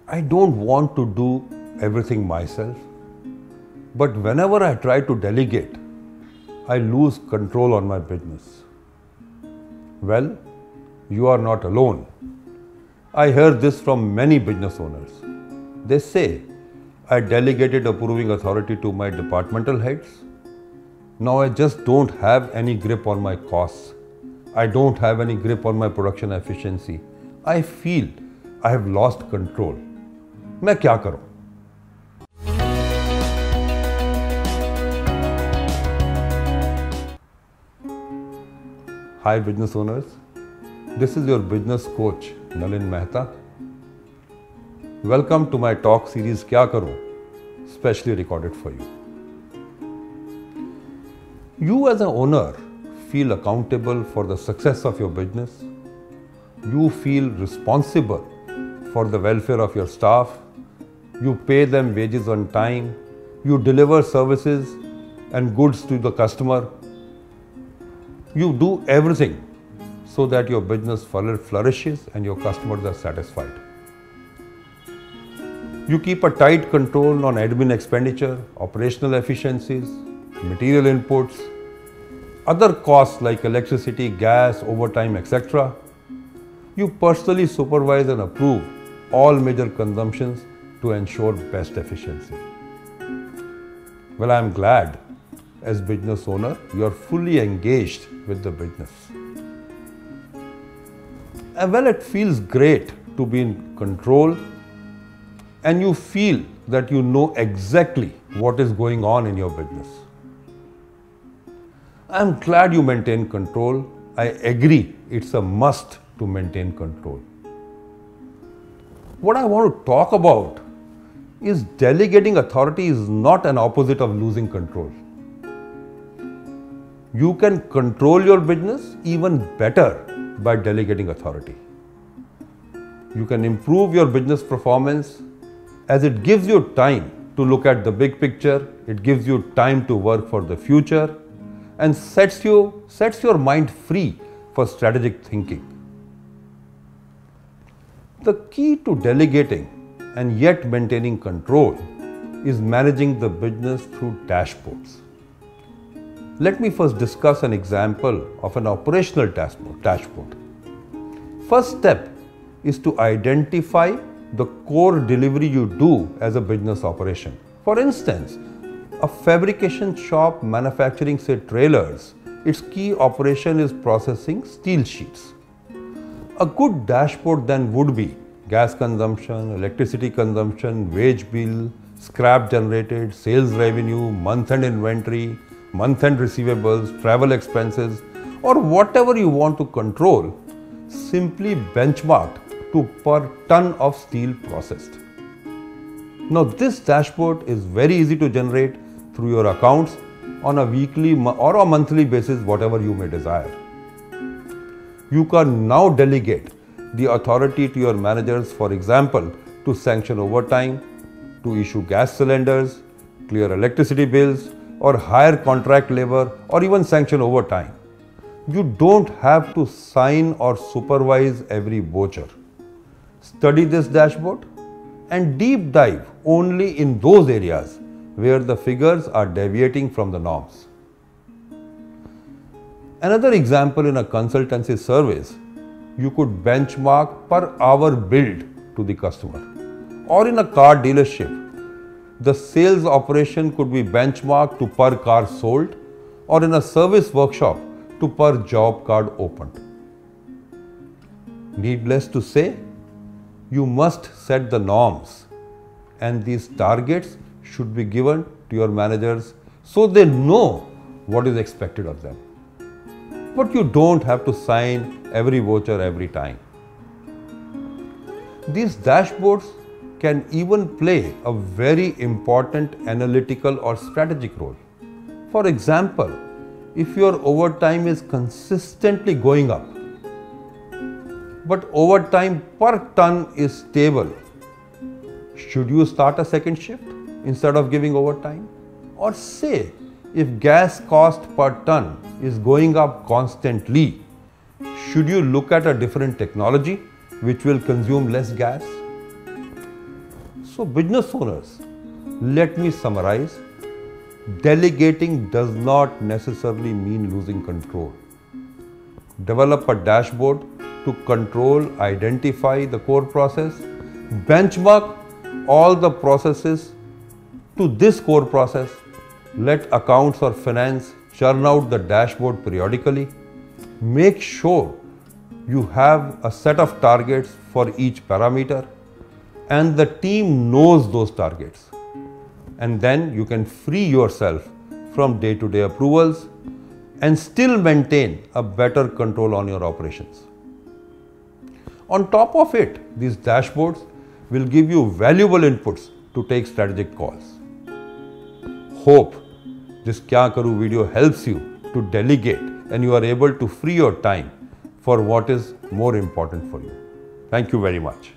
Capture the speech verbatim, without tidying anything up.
I don't want to do everything myself, but whenever I try to delegate, I lose control on my business. Well, you are not alone. I hear this from many business owners. They say, I delegated approving authority to my departmental heads. Now I just don't have any grip on my costs. I don't have any grip on my production efficiency. I feel I have lost control. मैं क्या करूं? Hi business owners, this is your business coach Nalin Mehta. Welcome to my talk series क्या करूं, specially recorded for you. You as an owner feel accountable for the success of your business. You feel responsible for the welfare of your staff. You pay them wages on time. You deliver services and goods to the customer. You do everything so that your business flourishes and your customers are satisfied. You keep a tight control on admin expenditure, operational efficiencies, material inputs, other costs like electricity, gas, overtime, et cetera. You personally supervise and approve all major consumptions to ensure best efficiency. Well, I am glad as business owner, you are fully engaged with the business. And well, it feels great to be in control and you feel that you know exactly what is going on in your business. I am glad you maintain control. I agree it's a must to maintain control. What I want to talk about is delegating authority is not an opposite of losing control. You can control your business even better by delegating authority. You can improve your business performance as it gives you time to look at the big picture, it gives you time to work for the future and sets you sets your mind free for strategic thinking. The key to delegating and yet maintaining control is managing the business through dashboards. Let me first discuss an example of an operational dashboard. First step is to identify the core delivery you do as a business operation. For instance, a fabrication shop manufacturing, say, trailers, its key operation is processing steel sheets. A good dashboard then would be gas consumption, electricity consumption, wage bill, scrap generated, sales revenue, month-end inventory, month-end receivables, travel expenses, or whatever you want to control, simply benchmarked to per ton of steel processed. Now this dashboard is very easy to generate through your accounts on a weekly or a monthly basis, whatever you may desire. You can now delegate the authority to your managers, for example, to sanction overtime, to issue gas cylinders, clear electricity bills, or hire contract labor, or even sanction overtime. You don't have to sign or supervise every voucher. Study this dashboard and deep dive only in those areas where the figures are deviating from the norms. Another example, in a consultancy service, you could benchmark per hour billed to the customer. Or in a car dealership, the sales operation could be benchmarked to per car sold, or in a service workshop to per job card opened. Needless to say, you must set the norms, and these targets should be given to your managers so they know what is expected of them. But you don't have to sign every voucher every time. These dashboards can even play a very important analytical or strategic role. For example, if your overtime is consistently going up, but overtime per ton is stable, should you start a second shift instead of giving overtime? Or say, if gas cost per ton is going up constantly, should you look at a different technology which will consume less gas? So business owners, let me summarize. Delegating does not necessarily mean losing control. Develop a dashboard to control, identify the core process, benchmark all the processes to this core process. Let accounts or finance churn out the dashboard periodically. Make sure you have a set of targets for each parameter and the team knows those targets. And then you can free yourself from day-to-day approvals and still maintain a better control on your operations. On top of it, these dashboards will give you valuable inputs to take strategic calls. Hope this Kya Karu video helps you to delegate and you are able to free your time for what is more important for you. Thank you very much.